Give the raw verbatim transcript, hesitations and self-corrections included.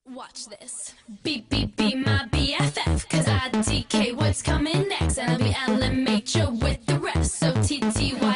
Watch this. Beep, beep, beep, my B F F. Cause I D K what's coming next. And I'll be Ellen Major with the rest. So T T Y.